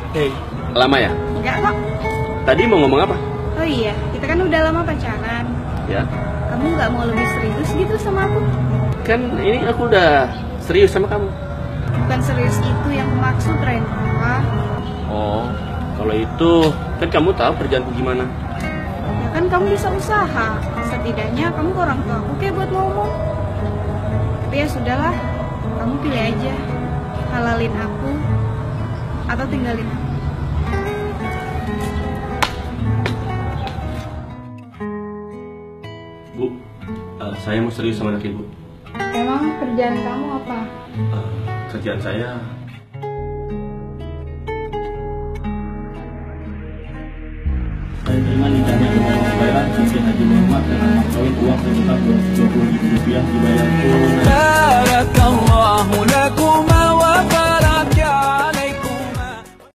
Hei, lama ya? Enggak kok. Tadi mau ngomong apa? Oh iya, kita kan udah lama pacaran. Ya, Kamu nggak mau lebih serius gitu sama aku? kan ini aku udah serius sama kamu. Bukan serius itu yang maksud, Reno. Oh, kalau itu kan kamu tahu kerjaanku gimana. Ya kan kamu bisa usaha. Setidaknya kamu ke orang tua aku kayak buat ngomong. Tapi ya sudahlah, kamu pilih aja. Halalin aku atau tinggalin aku. Bu, saya mau serius sama anak ibu. Emang kerjaan kamu apa? Kerjaan saya terima nikahnya dengan pembayaran Siti Haji Muhammad dengan mas kawin uang sebesar Rp20.000 dibayar tunai.